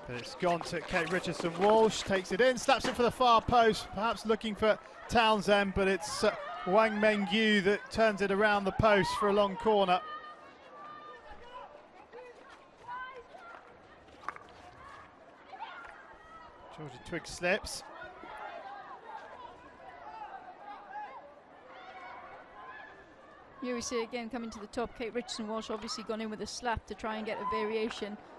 But it's gone to Kate Richardson-Walsh, takes it in, slaps it for the far post, perhaps looking for Townsend, but it's Wang Mengyu that turns it around the post for a long corner. Georgie Twigg slips. Here we see again coming to the top, Kate Richardson-Walsh obviously gone in with a slap to try and get a variation